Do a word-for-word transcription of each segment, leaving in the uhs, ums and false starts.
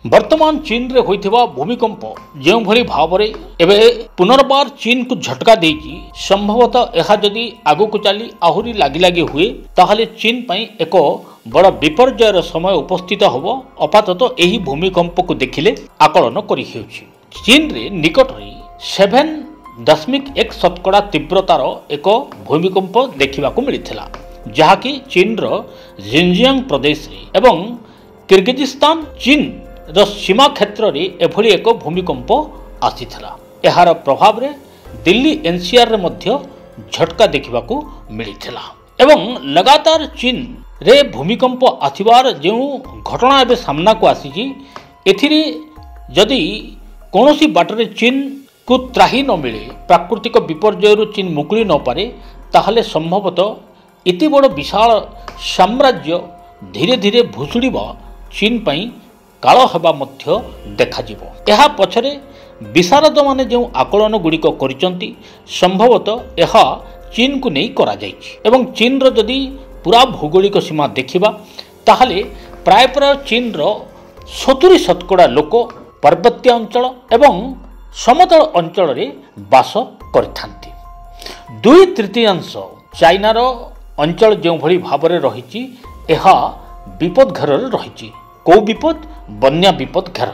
वर्तमान चीन रे होइथिबा भूमिकंप जो भली भाव में एवं पुनर्बार चीन को झटका देगी संभवतः यह जदि आगु को चली आहुरी लगी लगी हुए ताहले चीन पई एक बड़ विपर्ययर समय उपस्थित होब। अपातत यही भूमिकंप को देखिले आकलन करी हेउछि। चीन रे निकट रे सेवेन दशमिक एक शतकड़ा तीव्रतार एक भूमिकंप देखा मिलता जहाँकि चीन रो जिनजियांग प्रदेश रे एवं किर्गिजिस्तान चीन रो सीमा क्षेत्र रे एभली एक भूमिकंप आसीथिला। एहार प्रभाव रे दिल्ली एनसीआर रे मध्य झटका देखा मिलता एवं लगातार चीन रे भूमिकंप आथिबार जो घटना एबे सामना को आसी एथिरे जदि कौनसी बाटरे चीन को त्राही न मिले प्राकृतिक विपर्यय चीन मुकुली न पारे ताहले संभवतः इति बड़ विशाल साम्राज्य धीरे धीरे भुशुड़िबा चीन पई काल हेबा मध्य देखाजिबो। एहा पछरे विशारद माने जो आकलन गुड़िक करिसंती संभवतः यह चीन को नहीं करा जाइछि एवं चीन रो जदि पूरा भौगोलिक सीमा देखिबा ताहले प्राय प्राय चीन रो सत्तरी शतकड़ा लोक पर्वतीय अंचल एवं समतल अंचल रे बास करथांती। दुई तृतीयांश चाइनार अंचल जो भली भाव में रही विपद घेर रही। कौ विपद? बन्या विपद घेर।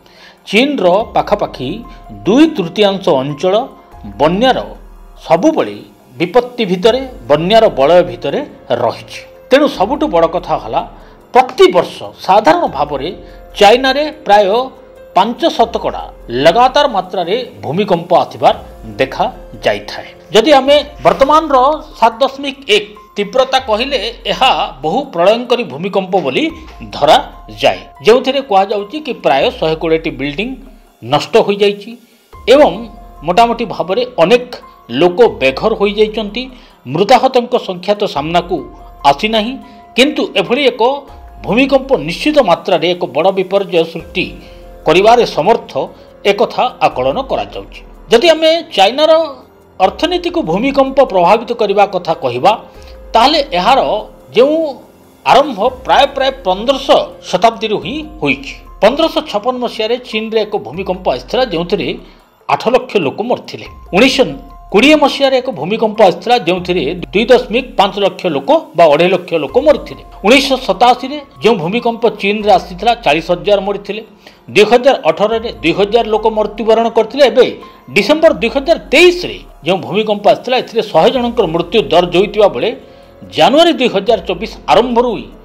चीन रो पाखापाखी दुई तृतीयांश अंचल बन्यार सबुबले विपत्ति भितरे बन्यार बलय भितरे रही। तेणु सबुठु बड़ कथा हला प्रति वर्ष साधारण भाव में चाइना रे प्राय पांच शतकड़ा लगातार मात्रा रे भूमिकंप आथिबार देखा जाई थाए। जदि आमे वर्तमान रो सात दशमिक एक तीव्रता कहले यह बहु प्रलयंकरी भूमिकंप बोली धरा जाए जो कह जाउची कि प्राय शहे कोड़े बिल्डिंग नष्ट हो जाइछि एवं मोटामोटी भाव में अनेक लोक बेघर हो जाइछंती। मृताहतों संख्या तो सामना को आसी नाही किंतु एभली एक भूमिकंप निश्चित मात्रा रे एक बड़ विपर्यय सृष्टि करिवारे समर्थ एक कथा आकलन करा जाउछि। जदि आमे चाइनार अर्थनीति को भूमिकंप प्रभावित करने कथा कहवा ताहले यार जो आरंभ प्राय प्राय पंद्रश शताब्दी ही होई। पंद्रश छप्पन मसीह चीन रे एक भूमिकंप आसाला जो आठ लक्ष लोक मरथिले। उन्नीस कोड़े मसीह एक भूमिकंप आसाला जो दुई दशमिक पांच लक्ष लोक बा अढ़ाई लक्ष लोक मरथिले। उन्नीस सताशी जो भूमिकंप चीन रे आसीथिला चालीस हजार मरथिले। दुई हजार अठर दुई हजार लोक मृत्युवरण करते। डिसेम्बर दुई हजार तेईस जो भूमिकंप आसाला ए शहे जनकर मृत्यु दर्ज होता बेले जनवरी दुई हजार चौबीस आरंभ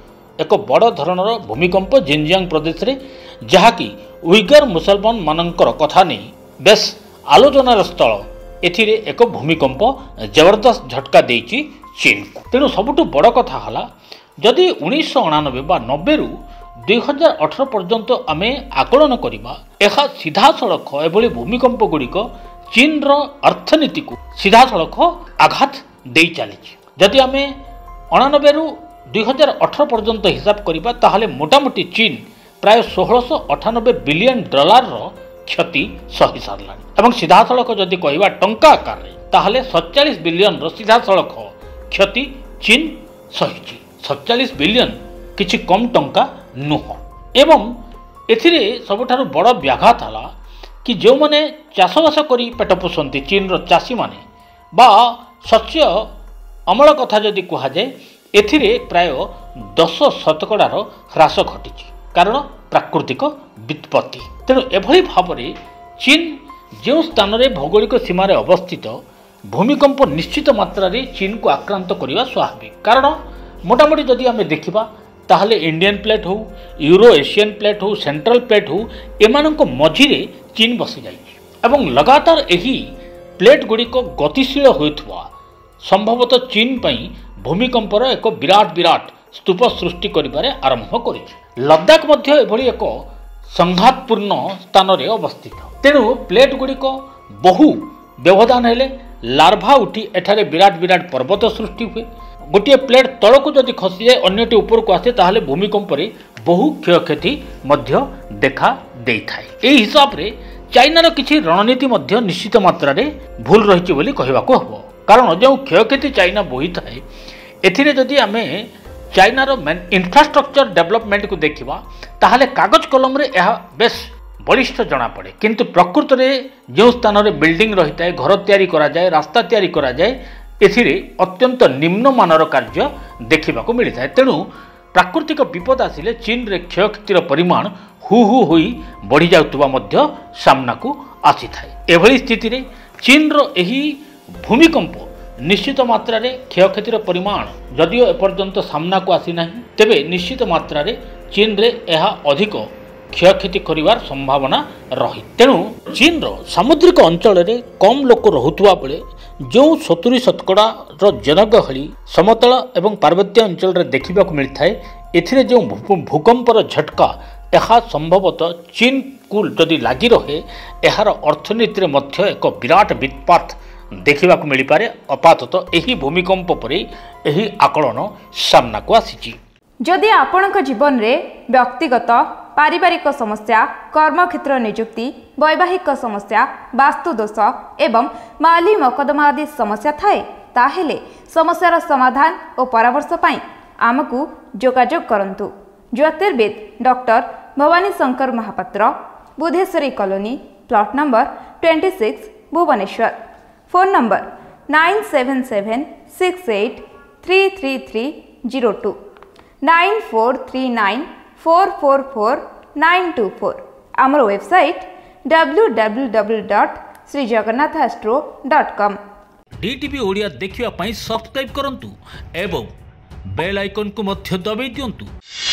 एक बड़ धरणर भूमिकंप जिनजियांग प्रदेश में जहाँकि उइगर मुसलमान मानकर कथा नहीं बेस आलोचनार स्थल एथिरे एक भूमिकंप जबरदस्त झटका देइछि चीन को। तेणु सबुठु बड़ कथा हला जदि उन्नीस अणानबे बा नब्बे रु दुई हजार अठर पर्यंत आमे आकलन करिबा यह सीधा सड़क एभली भूमिकंप गुड़िक चीन रो अर्थनीति को सीधा सड़क आघात दे चली। जदि आमे अणानबे रु दुई हजार अठर पर्यंत हिसाब करिबा ताहले मोटामोटी चीन प्राय सोलह अठानबे बिलियन डॉलर रो क्षति सही सारलानी एवं सीधा सड़क जदि कहवा टंका आकार ताहले सैंतालीस बिलियन रो सीधा सड़क क्षति चीन सही। सैंतालीस बिलियन किछि कम टंका नुह एवं एथिरे सबुठारु बड़ व्याघात हला कि जो माने चाषबास करी पेट पोषंती चीन रो चाषी माने बा शस्य अमल कथा जदि कह जाए एथिरे प्राय दस शतकड़ार ह्रास घटी कारण प्राकृतिक विपत्ति। तेणु एभली भाव में चीन जो स्थान में भौगोलिक सीमार अवस्थित भूमिकंप निश्चित मात्रा रे चीन को आक्रांत करने स्वाभाविक कारण मोटामोटी जदि आम देखा ताहले इंडियन प्लेट हो यूरो एशियन प्लेट हो सेंट्रल प्लेट हो एमानक मझिरे चीन बसी जाइछि एवं लगातार यही प्लेट गुड़िक गतिशील होइथवा संभवतः चीन पई भूमिकंपर एक विराट विराट स्तूप सृष्टि करिबारे आरंभ करिछि। लद्दाख मध्य एभली एक संघातपूर्ण स्थान रे अवस्थित। तेणु प्लेट गुड़िक बहु व्यवधान हेले लार्भा उठी एठारे विराट विराट पर्वत सृष्टि हुए। गोटे प्लेट तलक जदि खसी जाए अन्यटी ऊपर को आसे ताहले भूमिकंप रे बहु क्षयक्षति मध्य देखा देइथाय। एही हिसाब रे चाइनार किछि रणनीति मध्य निश्चित मात्रा रे भूल रहिछि बोली कहबाको हबो कारण जो क्षयक्षति चाइना बोही थाए एथिरे जदि आमे चाइनार इन्फ्रास्ट्रक्चर डेवलपमेंट को देखा ताहले कागज कलम रे यह बेस बलिष्ठ जना पड़े, किंतु प्रकृत में जो स्थान में बिल्डिंग रही है, घर तैयारी करा जाए, रास्ता तैयारी करा जाए, एथिरे अत्यंत निम्नमानर कार्य देखा मिलता है। तेणु प्राकृतिक विपद आसिले चीन रे क्षयक्षतिर परिमाण हु हु होई बढ़ी जाउतबा मध्य सामना को आसी थाए। एभली स्थिति रे चीन रो एही भूमिकंप निश्चित मात्रा रे क्षयक्षतिर परिमाण जदिओ एपर्यंत सामना को आसी नाही, तेबे निश्चित मात्रा रे चीन रे एहा अधिक क्षयक्षति करिवार संभावना रही। तेणु चीन रो सामुद्रिक अंचल रे कम लोक रहुतबा बेले जो सतुरी शतकड़ा जनगहली समतल एवं पार्वत्य अंचल रे देखा मिलता है, एथिरे जो भूकंपर झटका यह संभवतः चीन को जदि लगी रहे यार अर्थनीति मध्य एक विराट वित्पात देखा मिल पारे। अपातत यही भूमिकंप पर यही आकलन सामना को आसी। जदि आपणक जीवन रे व्यक्तिगत पारिवारिक समस्या, कर्मक्षेत्र नियुक्ति, वैवाहिक समस्या, वास्तुदोष एवं माली मकदमा आदि समस्या थाए ताहेले समस्यार समाधान और परामर्श पाई आमको जोगाजोग करंतु। ज्योतिर्विद doctor Bhabani Shankar Mahapatra, Budheswari colony, plot number छब्बीस, Bhubaneswar. Phone number nine seven seven six eight three three three zero two nine four three nine four four four nine two four. आमर website W W W dot Shri Jagannath astro dot com. DTV Odia देखिवा पई subscribe करंतु एवं bell icon को मध्य दबाई दियंतु।